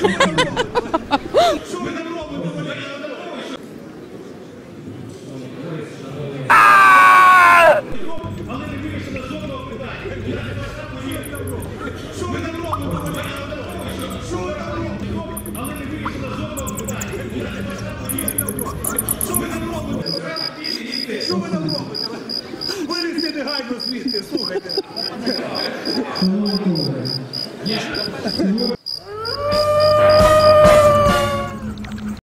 Що ви нам робите? Але не вирішили жодного питання. Що ви нам робите? Що ви нам робите? Але не вирішили жодного питання. Що ви нам робите? Що ви нам робите? Вилізьте негайно звідти, слухайте.